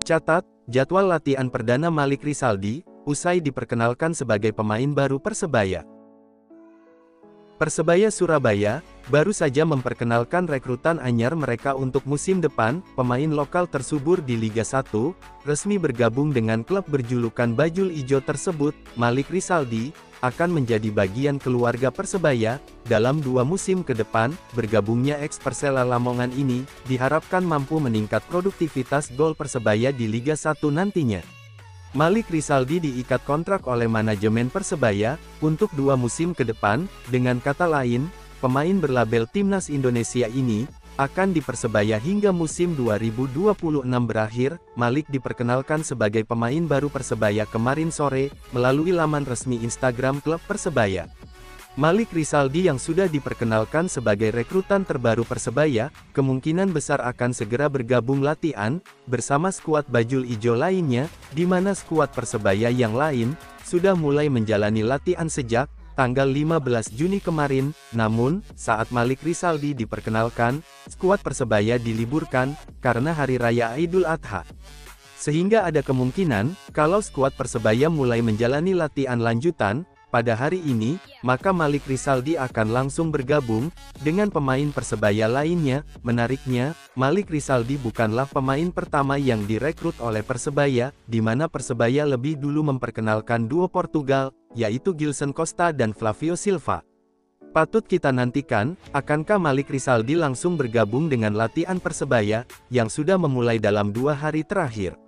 Catat, jadwal latihan perdana Malik Rizaldi, usai diperkenalkan sebagai pemain baru Persebaya. Persebaya Surabaya, baru saja memperkenalkan rekrutan anyar mereka untuk musim depan. Pemain lokal tersubur di Liga 1, resmi bergabung dengan klub berjulukan Bajul Ijo tersebut. Malik Rizaldi akan menjadi bagian keluarga Persebaya dalam 2 musim ke depan. Bergabungnya ex Persela Lamongan ini diharapkan mampu meningkat produktivitas gol Persebaya di Liga 1 nantinya. Malik Rizaldi diikat kontrak oleh manajemen Persebaya untuk 2 musim ke depan. Dengan kata lain, pemain berlabel Timnas Indonesia ini akan dipersebaya hingga musim 2026 berakhir. Malik diperkenalkan sebagai pemain baru Persebaya kemarin sore melalui laman resmi Instagram klub Persebaya. Malik Rizaldi yang sudah diperkenalkan sebagai rekrutan terbaru Persebaya, kemungkinan besar akan segera bergabung latihan bersama skuad Bajul Ijo lainnya, di mana skuad Persebaya yang lain sudah mulai menjalani latihan sejak tanggal 15 Juni kemarin. Namun, saat Malik Rizaldi diperkenalkan, skuad Persebaya diliburkan karena Hari Raya Idul Adha. Sehingga ada kemungkinan, kalau skuad Persebaya mulai menjalani latihan lanjutan pada hari ini, maka Malik Rizaldi akan langsung bergabung dengan pemain Persebaya lainnya. Menariknya, Malik Rizaldi bukanlah pemain pertama yang direkrut oleh Persebaya, di mana Persebaya lebih dulu memperkenalkan duo Portugal, yaitu Gilson Costa dan Flavio Silva. Patut kita nantikan, akankah Malik Rizaldi langsung bergabung dengan latihan Persebaya, yang sudah memulai dalam 2 hari terakhir.